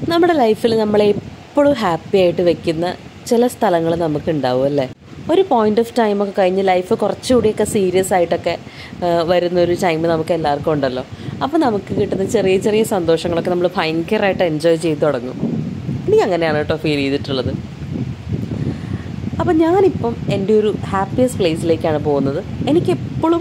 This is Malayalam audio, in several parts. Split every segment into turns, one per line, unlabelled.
നമ്മുടെ ലൈഫിൽ നമ്മളെ എപ്പോഴും ഹാപ്പി ആയിട്ട് വെക്കുന്ന ചില സ്ഥലങ്ങൾ നമുക്കുണ്ടാവും അല്ലേ. ഒരു പോയിന്റ് ഓഫ് ടൈമൊക്കെ കഴിഞ്ഞ് ലൈഫ് കുറച്ചുകൂടിയൊക്കെ സീരിയസ് ആയിട്ടൊക്കെ വരുന്നൊരു ടൈം നമുക്ക് എല്ലാവർക്കും ഉണ്ടല്ലോ. അപ്പോൾ നമുക്ക് കിട്ടുന്ന ചെറിയ ചെറിയ സന്തോഷങ്ങളൊക്കെ നമ്മൾ ഭയങ്കരമായിട്ട് എൻജോയ് ചെയ്ത് തുടങ്ങും. എനിക്ക് അങ്ങനെയാണ് കേട്ടോ ഫീൽ ചെയ്തിട്ടുള്ളത്. അപ്പം ഞാനിപ്പം എൻ്റെ ഒരു ഹാപ്പിയസ്റ്റ് പ്ലേസിലേക്കാണ് പോകുന്നത്. എനിക്കെപ്പോഴും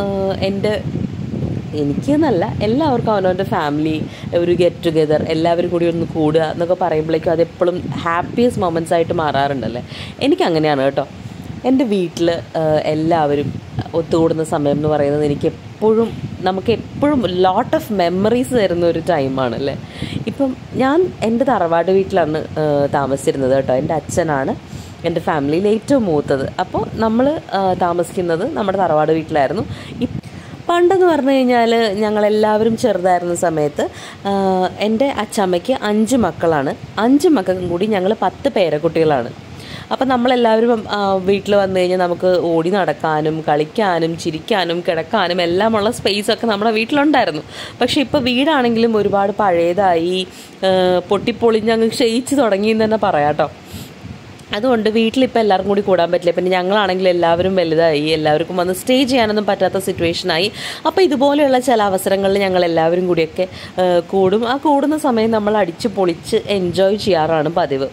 എനിക്കെന്നല്ല, എല്ലാവർക്കും അവനവൻ്റെ ഫാമിലി ഒരു ഗെറ്റ് ടുഗെദർ എല്ലാവരും കൂടി ഒന്ന് കൂടുക എന്നൊക്കെ പറയുമ്പോഴേക്കും അതെപ്പോഴും ഹാപ്പിയസ്റ്റ് മൊമെൻറ്റ്സ് ആയിട്ട് മാറാറുണ്ടല്ലേ. എനിക്കങ്ങനെയാണ് കേട്ടോ. എൻ്റെ വീട്ടിൽ എല്ലാവരും ഒത്തുകൂടുന്ന സമയം എന്ന് പറയുന്നത് നമുക്ക് എപ്പോഴും ലോട്ട് ഓഫ് മെമ്മറീസ് തരുന്ന ഒരു ടൈമാണല്ലേ. ഇപ്പം ഞാൻ എൻ്റെ തറവാട് വീട്ടിലാണ് താമസിച്ചിരുന്നത് കേട്ടോ. എൻ്റെ അച്ഛനാണ് എൻ്റെ ഫാമിലിയിൽ ഏറ്റവും മൂത്തത്. അപ്പോൾ നമ്മൾ താമസിക്കുന്നത് നമ്മുടെ തറവാട് വീട്ടിലായിരുന്നു. പണ്ടെന്ന് പറഞ്ഞു കഴിഞ്ഞാൽ ഞങ്ങളെല്ലാവരും ചെറുതായിരുന്ന സമയത്ത് എൻ്റെ അച്ഛമ്മയ്ക്ക് 5 മക്കളാണ്. 5 മക്കൾക്കും കൂടി ഞങ്ങൾ 10 പേരക്കുട്ടികളാണ്. അപ്പം നമ്മളെല്ലാവരും വീട്ടിൽ വന്നു കഴിഞ്ഞാൽ നമുക്ക് ഓടി നടക്കാനും കളിക്കാനും ചിരിക്കാനും കിടക്കാനും എല്ലാമുള്ള സ്പേസൊക്കെ നമ്മുടെ വീട്ടിലുണ്ടായിരുന്നു. പക്ഷേ ഇപ്പോൾ വീടാണെങ്കിലും ഒരുപാട് പഴയതായി, പൊട്ടിപ്പൊളിഞ്ഞങ്ങ് ക്ഷയിച്ച് തുടങ്ങിയെന്ന് തന്നെ പറയാം കേട്ടോ. അതുകൊണ്ട് വീട്ടിലിപ്പോൾ എല്ലാവർക്കും കൂടി കൂടാൻ പറ്റില്ല. പിന്നെ ഞങ്ങളാണെങ്കിൽ എല്ലാവരും വലുതായി, എല്ലാവർക്കും വന്ന് സ്റ്റേ ചെയ്യാനൊന്നും പറ്റാത്ത സിറ്റുവേഷനായി. അപ്പോൾ ഇതുപോലെയുള്ള ചില അവസരങ്ങളിൽ ഞങ്ങൾ എല്ലാവരും കൂടിയൊക്കെ കൂടും. ആ കൂടുന്ന സമയം നമ്മൾ അടിച്ച് പൊളിച്ച് എൻജോയ് ചെയ്യാറാണ് പതിവ്.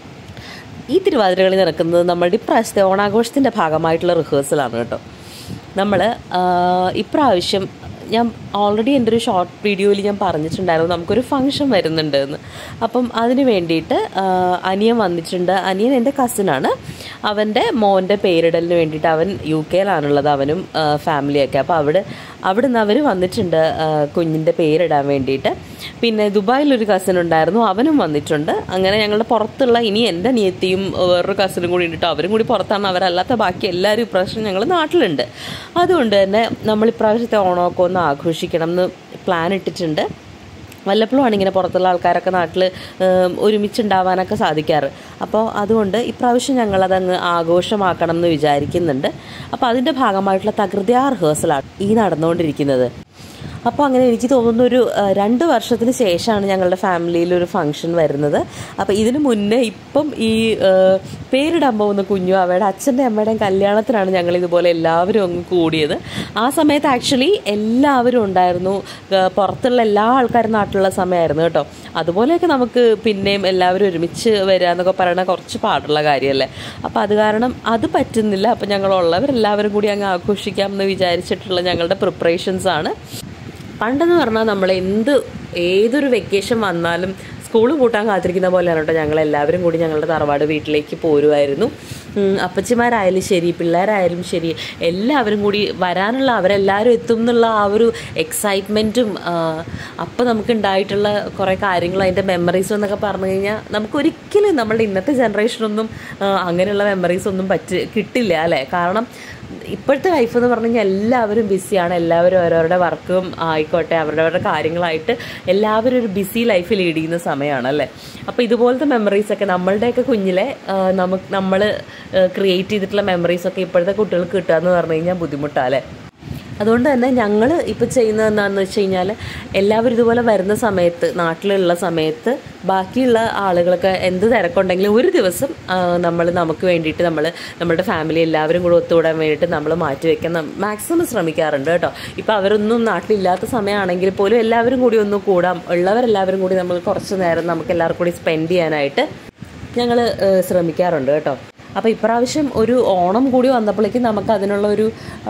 ഈ തിരുവാതിരകളി നടക്കുന്നത് നമ്മുടെ ഇപ്രാവശ്യത്തെ ഓണാഘോഷത്തിൻ്റെ ഭാഗമായിട്ടുള്ള റിഹേഴ്സലാണ് കേട്ടോ. നമ്മൾ ഇപ്രാവശ്യം ഞാൻ ഓൾറെഡി എൻ്റെ ഒരു ഷോർട്ട് വീഡിയോയിൽ ഞാൻ പറഞ്ഞിട്ടുണ്ടായിരുന്നു നമുക്കൊരു ഫംഗ്ഷൻ വരുന്നുണ്ട് എന്ന്. അപ്പം അതിന് വേണ്ടിയിട്ട് അനിയൻ വന്നിട്ടുണ്ട്. അനിയൻ എൻ്റെ കസിനാണ്. അവൻ്റെ മോൻ്റെ പേരിടലിന് വേണ്ടിയിട്ട് അവൻ UK-യിലാണുള്ളത്, അവനും ഫാമിലിയൊക്കെ. അപ്പോൾ അവിടുന്ന് അവർ വന്നിട്ടുണ്ട് കുഞ്ഞിൻ്റെ പേരിടാൻ വേണ്ടിയിട്ട്. പിന്നെ ദുബായിലൊരു കസിൻ ഉണ്ടായിരുന്നു, അവനും വന്നിട്ടുണ്ട്. അങ്ങനെ ഞങ്ങളുടെ പുറത്തുള്ള ഇനി എൻ്റെ അനിയത്തിയും വേറൊരു കസിനും കൂടി ഉണ്ടിട്ടോ. അവരും കൂടി പുറത്താണ്. അവരല്ലാത്ത ബാക്കി എല്ലാവരും ഇപ്രാവശ്യം ഞങ്ങൾ നാട്ടിലുണ്ട്. അതുകൊണ്ട് തന്നെ നമ്മൾ ഇപ്രാവശ്യത്തെ ഓണമൊക്കെ ഒന്ന് ആഘോഷിക്കണം എന്ന് പ്ലാൻ ഇട്ടിട്ടുണ്ട്. വല്ലപ്പോഴുമാണ് ഇങ്ങനെ പുറത്തുള്ള ആൾക്കാരൊക്കെ നാട്ടിൽ ഒരുമിച്ചുണ്ടാവാനൊക്കെ സാധിക്കാറ്. അപ്പോൾ അതുകൊണ്ട് ഇപ്രാവശ്യം ഞങ്ങളതങ്ങ് ആഘോഷമാക്കണം എന്ന് വിചാരിക്കുന്നുണ്ട്. അപ്പോൾ അതിൻ്റെ ഭാഗമായിട്ടുള്ള തകൃതിയാ റിഹേഴ്സലാണ് ഈ നടന്നുകൊണ്ടിരിക്കുന്നത്. അപ്പോൾ അങ്ങനെ എനിക്ക് തോന്നുന്നു ഒരു 2 വർഷത്തിന് ശേഷമാണ് ഞങ്ങളുടെ ഫാമിലിയിലൊരു ഫംഗ്ഷൻ വരുന്നത്. അപ്പോൾ ഇതിന് മുന്നേ ഇപ്പം ഈ പേരിടാൻ പോകുന്ന കുഞ്ഞു അവയുടെ അച്ഛൻ്റെ അമ്മയുടെയും കല്യാണത്തിനാണ് ഞങ്ങൾ ഇതുപോലെ എല്ലാവരും അങ്ങ് കൂടിയത്. ആ സമയത്ത് ആക്ച്വലി എല്ലാവരും ഉണ്ടായിരുന്നു. പുറത്തുള്ള എല്ലാ ആൾക്കാരും നാട്ടിലുള്ള സമയമായിരുന്നു കേട്ടോ. അതുപോലെയൊക്കെ നമുക്ക് പിന്നെയും എല്ലാവരും ഒരുമിച്ച് വരിക എന്നൊക്കെ പറയുന്നത് കുറച്ച് പാടുള്ള കാര്യമല്ലേ. അപ്പോൾ അത് കാരണം അത് പറ്റുന്നില്ല. അപ്പോൾ ഞങ്ങളുള്ളവരെല്ലാവരും കൂടി അങ്ങ് ആഘോഷിക്കാം എന്ന് വിചാരിച്ചിട്ടുള്ള ഞങ്ങളുടെ പ്രിപ്പറേഷൻസാണ്. പണ്ടെന്ന് പറഞ്ഞാൽ നമ്മൾ ഏതൊരു വെക്കേഷൻ വന്നാലും സ്കൂൾ കൂട്ടാൻ കാത്തിരിക്കുന്ന പോലെയാണ് കേട്ടോ. ഞങ്ങളെല്ലാവരും കൂടി ഞങ്ങളുടെ തറവാട് വീട്ടിലേക്ക് പോരുമായിരുന്നു. അപ്പച്ചിമാരായാലും ശരി, പിള്ളേരായാലും ശരി, എല്ലാവരും കൂടി വരാനുള്ള അവരെല്ലാവരും എത്തും എന്നുള്ള ആ ഒരു എക്സൈറ്റ്മെൻറ്റും അപ്പോൾ നമുക്കുണ്ടായിട്ടുള്ള കുറേ കാര്യങ്ങളും അതിൻ്റെ മെമ്മറീസും എന്നൊക്കെ പറഞ്ഞു കഴിഞ്ഞാൽ നമുക്കൊരിക്കലും നമ്മളുടെ ഇന്നത്തെ ജനറേഷനൊന്നും അങ്ങനെയുള്ള മെമ്മറീസൊന്നും കിട്ടില്ല അല്ലേ. കാരണം ഇപ്പോഴത്തെ ലൈഫ് എന്ന് പറഞ്ഞു കഴിഞ്ഞാൽ എല്ലാവരും ബിസിയാണ്. എല്ലാവരും ഓരോരുടെ വർക്കും ആയിക്കോട്ടെ അവരുടെ കാര്യങ്ങളായിട്ട് എല്ലാവരും ഒരു ബിസി ലൈഫ് ലീഡ് ചെയ്യുന്ന സമയമാണ് അല്ലേ. അപ്പോൾ ഇതുപോലത്തെ മെമ്മറീസൊക്കെ നമ്മളുടെയൊക്കെ കുഞ്ഞിലെ നമ്മൾ ക്രിയേറ്റ് ചെയ്തിട്ടുള്ള മെമ്മറീസൊക്കെ ഇപ്പോഴത്തെ കുട്ടികൾക്ക് കിട്ടുക എന്ന് പറഞ്ഞു കഴിഞ്ഞാൽ ബുദ്ധിമുട്ടാണ് അല്ലേ. അതുകൊണ്ട് തന്നെ ഞങ്ങൾ ഇപ്പോൾ ചെയ്യുന്നത് എന്താണെന്ന് വെച്ച് കഴിഞ്ഞാൽ എല്ലാവരും ഇതുപോലെ വരുന്ന സമയത്ത്, നാട്ടിലുള്ള സമയത്ത് ബാക്കിയുള്ള ആളുകളൊക്കെ എന്ത് തിരക്കുണ്ടെങ്കിലും ഒരു ദിവസം നമുക്ക് വേണ്ടിയിട്ട് നമ്മുടെ ഫാമിലി എല്ലാവരും കൂടെ ഒത്തുകൂടാൻ വേണ്ടിയിട്ട് നമ്മൾ മാറ്റിവെക്കാൻ മാക്സിമം ശ്രമിക്കാറുണ്ട് കേട്ടോ. ഇപ്പോൾ അവരൊന്നും നാട്ടിലില്ലാത്ത സമയമാണെങ്കിൽ പോലും എല്ലാവരും കൂടി ഒന്ന് കൂടാം, ഉള്ളവരെല്ലാവരും കൂടി നമ്മൾ കുറച്ച് നേരം നമുക്ക് എല്ലാവർക്കും കൂടി സ്പെൻഡ് ചെയ്യാനായിട്ട് ഞങ്ങൾ ശ്രമിക്കാറുണ്ട് കേട്ടോ. അപ്പോൾ ഇപ്രാവശ്യം ഒരു ഓണം കൂടി വന്നപ്പോഴേക്കും നമുക്ക് അതിനുള്ള ഒരു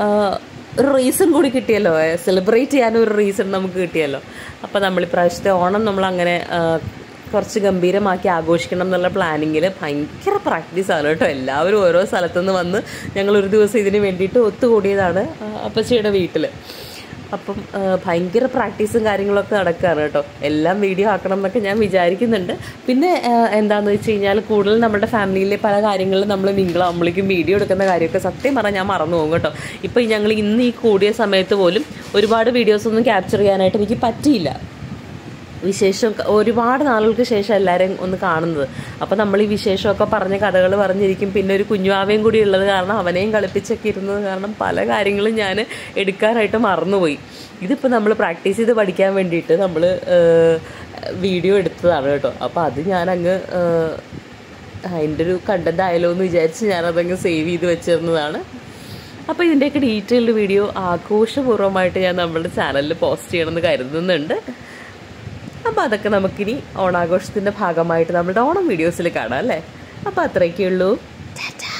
റീസൺ കൂടി കിട്ടിയല്ലോ, സെലിബ്രേറ്റ് ചെയ്യാനൊരു റീസൺ നമുക്ക് കിട്ടിയല്ലോ. അപ്പോൾ നമ്മളിപ്രാവശ്യത്തെ ഓണം നമ്മളങ്ങനെ കുറച്ച് ഗംഭീരമാക്കി ആഘോഷിക്കണം എന്നുള്ള പ്ലാനിങ്ങിൽ ഭയങ്കര പ്രാക്ടീസാണ് കേട്ടോ. എല്ലാവരും ഓരോ സ്ഥലത്തുനിന്ന് വന്ന് ഞങ്ങളൊരു ദിവസം ഇതിന് വേണ്ടിയിട്ട് ഒത്തുകൂടിയതാണ് അപ്പച്ചിയുടെ വീട്ടിൽ. അപ്പം ഭയങ്കര പ്രാക്ടീസും കാര്യങ്ങളൊക്കെ നടക്കുകയാണ് കേട്ടോ. എല്ലാം വീഡിയോ ആക്കണം എന്നൊക്കെ ഞാൻ വിചാരിക്കുന്നുണ്ട്. പിന്നെ എന്താണെന്ന് വെച്ച് കഴിഞ്ഞാൽ കൂടുതൽ നമ്മുടെ ഫാമിലിയിലെ പല കാര്യങ്ങളിലും നമ്മൾ മിങ്കിളാകുമ്പോഴേക്കും വീഡിയോ എടുക്കുന്ന കാര്യമൊക്കെ സത്യം പറഞ്ഞാൽ ഞാൻ മറന്നു പോകും കേട്ടോ. ഇപ്പോൾ ഞങ്ങൾ ഇന്ന് ഈ കൂടിയ സമയത്ത് പോലും ഒരുപാട് വീഡിയോസൊന്നും ക്യാപ്ചർ ചെയ്യാനായിട്ട് എനിക്ക് പറ്റിയില്ല. വിശേഷം ഒരുപാട് നാളുകൾക്ക് ശേഷം എല്ലാവരും ഒന്ന് കാണുന്നത്. അപ്പോൾ നമ്മൾ ഈ വിശേഷമൊക്കെ പറഞ്ഞ കഥകൾ പറഞ്ഞിരിക്കും. പിന്നെ ഒരു കുഞ്ഞുവാവയും കൂടി ഉള്ളത് കാരണം അവനെയും കളിപ്പിച്ചൊക്കെ ഇരുന്നത് കാരണം പല കാര്യങ്ങളും ഞാൻ എടുക്കാനായിട്ട് മറന്നുപോയി. ഇതിപ്പോൾ നമ്മൾ പ്രാക്ടീസ് ചെയ്ത് പഠിക്കാൻ വേണ്ടിയിട്ട് നമ്മൾ വീഡിയോ എടുത്തതാണ് കേട്ടോ. അപ്പോൾ അത് ഞാനങ്ങ് അതിൻ്റെ ഒരു കണ്ടൻ്റ് ആയാലോ എന്ന് വിചാരിച്ച് ഞാനതങ്ങ് സേവ് ചെയ്ത് വെച്ചിരുന്നതാണ്. അപ്പോൾ ഇതിൻ്റെയൊക്കെ ഡീറ്റെയിൽഡ് വീഡിയോ ആഘോഷപൂർവ്വമായിട്ട് ഞാൻ നമ്മുടെ ചാനലിൽ പോസ്റ്റ് ചെയ്യണമെന്ന് കരുതുന്നുണ്ട്. അപ്പോൾ അതൊക്കെ നമുക്കിനി ഓണാഘോഷത്തിൻ്റെ ഭാഗമായിട്ട് നമ്മുടെ ഓണം വീഡിയോസിൽ കാണാം അല്ലേ. അപ്പോൾ അത്രയൊക്കെ ഉള്ളൂ.